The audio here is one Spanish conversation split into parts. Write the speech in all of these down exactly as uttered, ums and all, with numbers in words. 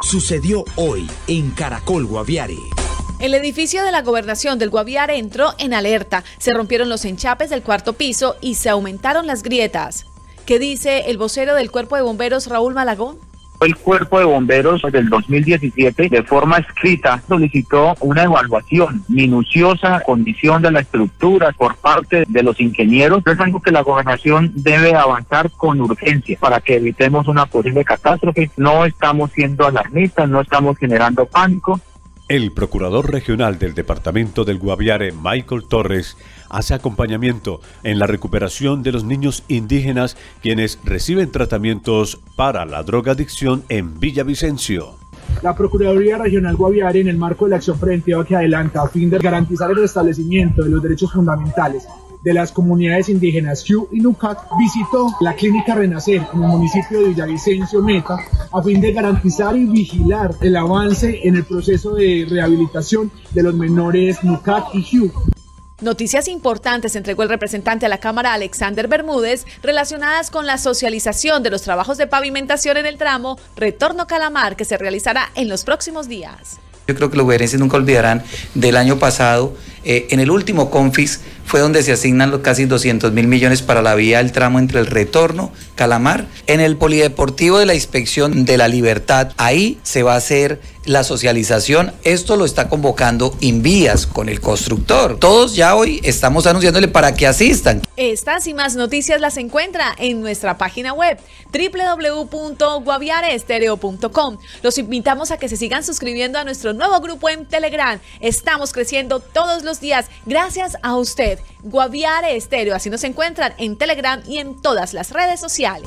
Sucedió hoy en Caracol Guaviare. El edificio de la Gobernación del Guaviare entró en alerta. Se rompieron los enchapes del cuarto piso y se aumentaron las grietas. ¿Qué dice el vocero del Cuerpo de Bomberos, Raúl Malagón? El Cuerpo de Bomberos del dos mil diecisiete, de forma escrita, solicitó una evaluación minuciosa, condición de la estructura por parte de los ingenieros. Es algo que la Gobernación debe avanzar con urgencia para que evitemos una posible catástrofe. No estamos siendo alarmistas, no estamos generando pánico. El procurador regional del departamento del Guaviare, Michael Torres, hace acompañamiento en la recuperación de los niños indígenas quienes reciben tratamientos para la drogadicción en Villavicencio. La Procuraduría Regional Guaviare, en el marco de la acción preventiva que adelanta a fin de garantizar el restablecimiento de los derechos fundamentales de las comunidades indígenas Q y Nucac, visitó la clínica Renacer en el municipio de Villavicencio, Meta, a fin de garantizar y vigilar el avance en el proceso de rehabilitación de los menores Nucac y Q. Noticias importantes entregó el representante a la Cámara, Alexander Bermúdez, relacionadas con la socialización de los trabajos de pavimentación en el tramo Retorno Calamar, que se realizará en los próximos días. Yo creo que los guaviarenses nunca olvidarán del año pasado, eh, en el último Confis fue donde se asignan los casi doscientos mil millones para la vía del tramo entre el Retorno, Calamar. En el Polideportivo de la Inspección de la Libertad, ahí se va a hacer la socialización. Esto lo está convocando Invías con el constructor. Todos ya hoy estamos anunciándole para que asistan. Estas y más noticias las encuentra en nuestra página web doble u doble u doble u punto guaviare estéreo punto com. Los invitamos a que se sigan suscribiendo a nuestro nuevo grupo en Telegram. Estamos creciendo todos los días gracias a usted. Guaviare Estéreo, así nos encuentran en Telegram y en todas las redes sociales.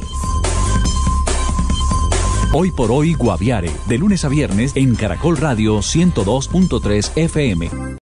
Hoy por hoy Guaviare, de lunes a viernes en Caracol Radio ciento dos punto tres F M.